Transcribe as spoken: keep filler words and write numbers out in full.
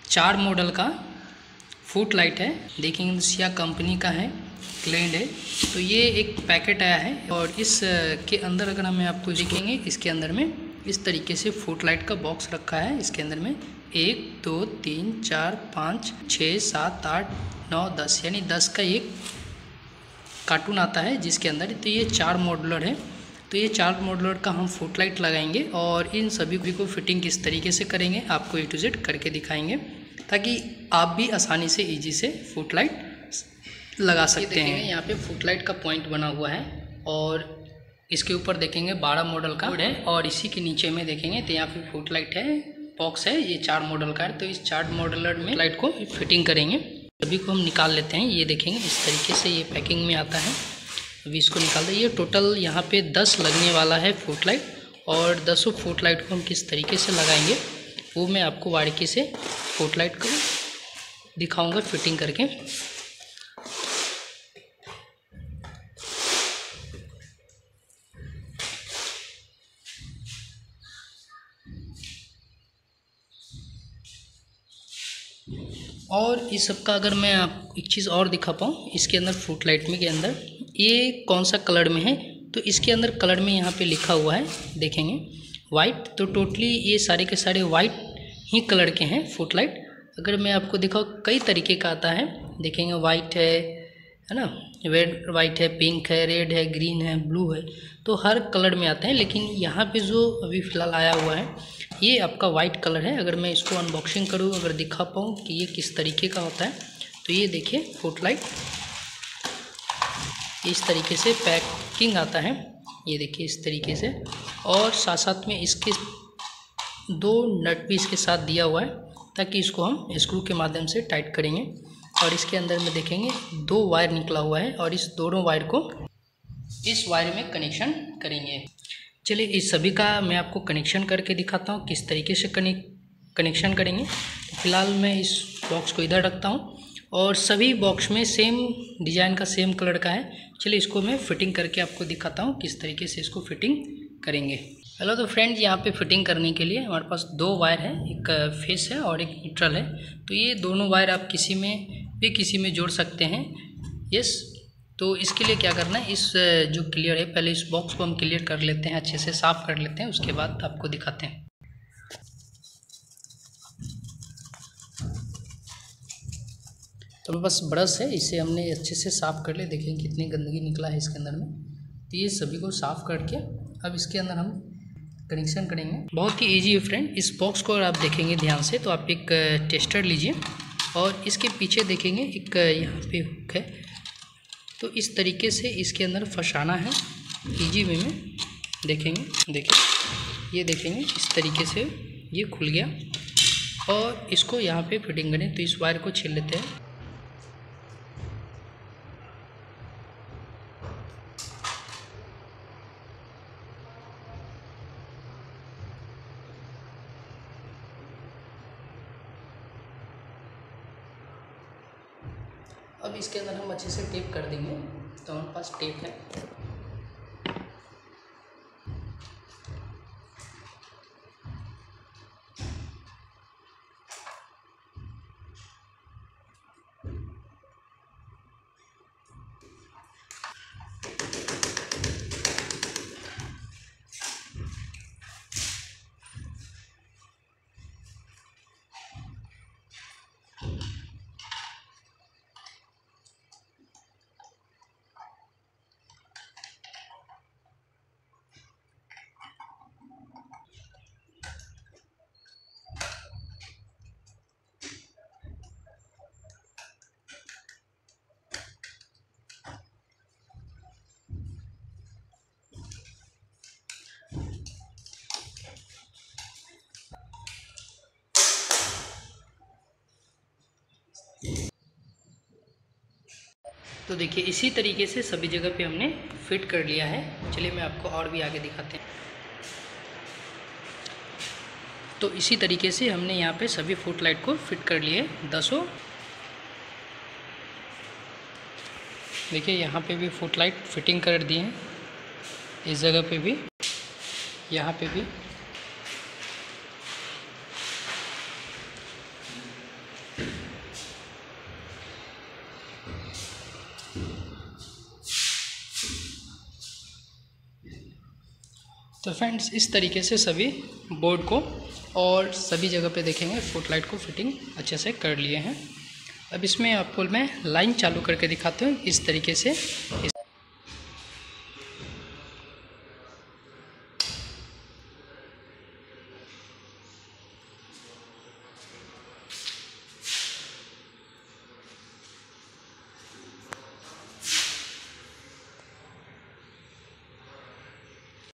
चार मॉडल का foot light है। देखेंगे सिया कंपनी का है, क्लैंड है। तो ये एक पैकेट आया है और इस के अंदर अगर हमें आपको दिखेंगे, इसके अंदर में इस तरीके से फुट लाइट का बॉक्स रखा है। इसके अंदर में एक दो तीन चार पाँच छः सात आठ नौ दस यानी दस का एक कार्टून आता है जिसके अंदर। तो ये चार मॉडलर है। तो ये चार मॉडलर का हम फुट लाइट लगाएंगे और इन सभी को फिटिंग किस तरीके से करेंगे आपको ए टू जेड करके दिखाएंगे, ताकि आप भी आसानी से इजी से फुट लाइट लगा सकते हैं। यहाँ पे फुट लाइट का पॉइंट बना हुआ है और इसके ऊपर देखेंगे बारह मॉडल का है और इसी के नीचे में देखेंगे तो यहाँ पे फुट लाइट है, बॉक्स है। ये चार मॉडल का है। तो इस चार मॉडलर में लाइट को फिटिंग करेंगे। सभी को हम निकाल लेते हैं। ये देखेंगे इस तरीके से ये पैकिंग में आता है। अभी इसको निकाल दें। ये टोटल यहाँ पे दस लगने वाला है फुट लाइट और दसों फुट लाइट को हम किस तरीके से लगाएंगे वो मैं आपको बारीकी से फुट लाइट को दिखाऊंगा फिटिंग करके। और इस सब का अगर मैं आप एक चीज़ और दिखा पाऊँ, इसके अंदर फुट लाइट में के अंदर ये कौन सा कलर में है, तो इसके अंदर कलर में यहाँ पे लिखा हुआ है, देखेंगे वाइट। तो टोटली ये सारे के सारे वाइट ही कलर के हैं फुट लाइट। अगर मैं आपको दिखाऊँ कई तरीके का आता है, देखेंगे वाइट है है ना, रेड वाइट है, पिंक है, रेड है, ग्रीन है, ब्लू है, तो हर कलर में आते हैं। लेकिन यहाँ पे जो अभी फ़िलहाल आया हुआ है ये आपका वाइट कलर है। अगर मैं इसको अनबॉक्सिंग करूँ, अगर दिखा पाऊँ कि ये किस तरीके का होता है, तो ये देखिए फुट लाइट इस तरीके से पैकिंग आता है। ये देखिए इस तरीके से, और साथ साथ में इसके दो नट भी इसके साथ दिया हुआ है ताकि इसको हम स्क्रू के माध्यम से टाइट करेंगे। और इसके अंदर में देखेंगे दो वायर निकला हुआ है और इस दोनों वायर को इस वायर में कनेक्शन करेंगे। चलिए इस सभी का मैं आपको कनेक्शन करके दिखाता हूँ किस तरीके से कनेक्शन करेंगे। तो फिलहाल मैं इस बॉक्स को इधर रखता हूँ और सभी बॉक्स में सेम डिज़ाइन का सेम कलर का है। चलिए इसको मैं फिटिंग करके आपको दिखाता हूँ किस तरीके से इसको फिटिंग करेंगे। हेलो तो फ्रेंड्स, यहाँ पे फिटिंग करने के लिए हमारे पास दो वायर है, एक फेस है और एक न्यूट्रल है। तो ये दोनों वायर आप किसी में भी किसी में जोड़ सकते हैं। यस, तो इसके लिए क्या करना है, इस जो क्लियर है, पहले इस बॉक्स को हम क्लियर कर लेते हैं, अच्छे से साफ़ कर लेते हैं, उसके बाद आपको दिखाते हैं। तो बस ब्रश है, इसे हमने अच्छे से साफ़ कर लिया। देखिए कितनी गंदगी निकला है इसके अंदर में। तो ये सभी को साफ़ करके अब इसके अंदर हम कनेक्शन करेंगे। बहुत ही इजी है फ्रेंड। इस बॉक्स को अगर आप देखेंगे ध्यान से तो आप एक टेस्टर लीजिए और इसके पीछे देखेंगे एक यहाँ पे हुक है। तो इस तरीके से इसके अंदर फंसाना है इजी वे में। देखेंगे देखिए ये देखेंगे इस तरीके से ये खुल गया और इसको यहाँ पे फिटिंग करें। तो इस वायर को छील लेते हैं। अब इसके अंदर हम अच्छे से टेप कर देंगे। तो हमारे पास टेप है। तो देखिए इसी तरीके से सभी जगह पे हमने फिट कर लिया है। चलिए मैं आपको और भी आगे दिखाते हैं। तो इसी तरीके से हमने यहाँ पे सभी फुट लाइट को फिट कर लिए दसों। देखिए यहाँ पे भी फुट लाइट फिटिंग कर दिए हैं, इस जगह पे भी, यहाँ पे भी। तो फ्रेंड्स इस तरीके से सभी बोर्ड को और सभी जगह पे देखेंगे फुट लाइट को फिटिंग अच्छे से कर लिए हैं। अब इसमें आपको मैं लाइन चालू करके दिखाता हूँ इस तरीके से।